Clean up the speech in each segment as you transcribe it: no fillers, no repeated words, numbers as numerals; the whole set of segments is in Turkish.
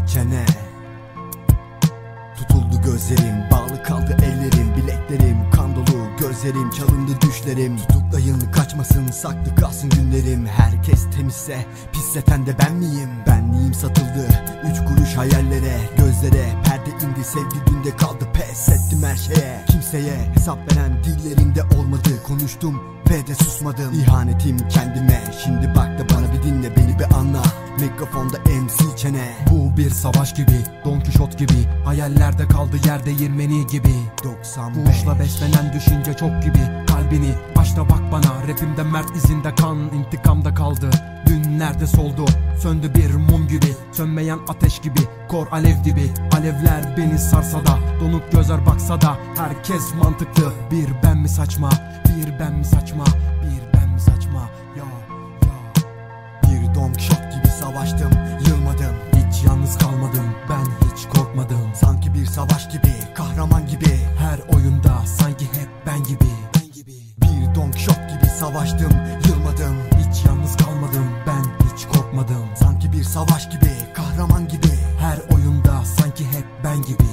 çene. Tutuldu gözlerim, bağlı kaldı ellerim, bileklerim kan dolu, gözlerim çalındı düşlerim. Tutuklayın kaçmasın, saklı kalsın günlerim. Herkes temizse pisleten de ben miyim? Benliğim satıldı 3 kuruş hayallere, gözlere perde indi, sevgi dünde kaldı, pes ettim her şeye. Kimseye hesap veren dillerimde olmadı, konuştum ve de susmadım. İhanetim kendime, şimdi bak da bana bir dinle, beni bir anla. Mikrofonda MC çene. Bu bir savaş gibi, Don Kişot gibi, hayallerde kaldı yer değirmeni gibi. 95. Fuhuşla beslenen düşünce çok gibi, kalbini aç da bak bana. Rapimde mert izinde kan, intikamda kaldı. Dün nerede soldu, söndü bir mum gibi, sönmeyen ateş gibi, kor alev dibi. Alevler beni sarsa da, donuk gözler baksa da, herkes mantıklı. Bir ben mi saçma, bir ben mi saçma, bir ben mi saçma, ya ya. Bir Don Kişot gibi savaştım, yılmadım. Hiç yalnız kalmadım, ben hiç korkmadım. Sanki bir savaş gibi, kahraman gibi. Her oyunda sanki hep ben gibi. Bir Don Kişot gibi savaştım, yılmadım. Hiç yalnız kalmadım, ben hiç korkmadım. Sanki bir savaş gibi, kahraman gibi. Her oyunda sanki hep ben gibi.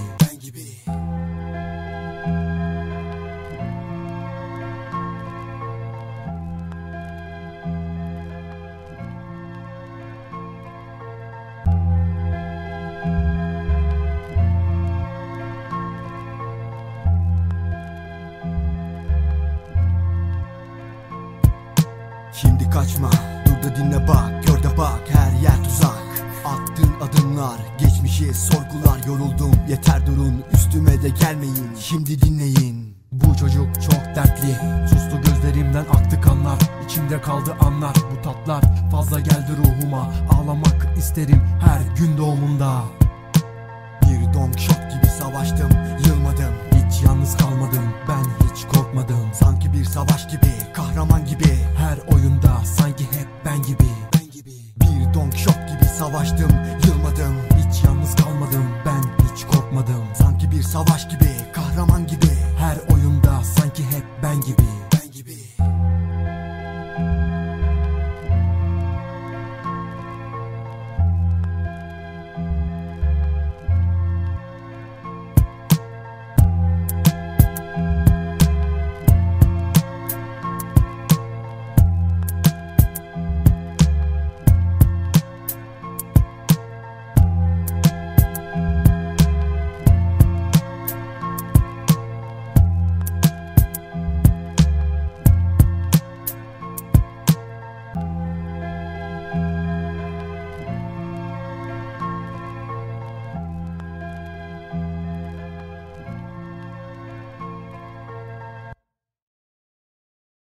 Şimdi kaçma, dur da dinle bak, gör de bak, her yer tuzak. Attığın adımlar, geçmişi sorgular, yoruldum, yeter durun, üstüme de gelmeyin, şimdi dinleyin. Bu çocuk çok dertli, sustu gözlerimden aktı kanlar, içimde kaldı anlar, bu tatlar fazla geldi ruhuma. Ağlamak isterim her gün doğumunda. Bir Don Kişot gibi savaştım, yılmadım. Hiç yalnız kalmadım, ben hiç korkmadım. Sanki bir savaş gibi, kahraman gibi. Her oyunda sanki hep ben gibi. Bir Don Kişot gibi savaştım, yılmadım.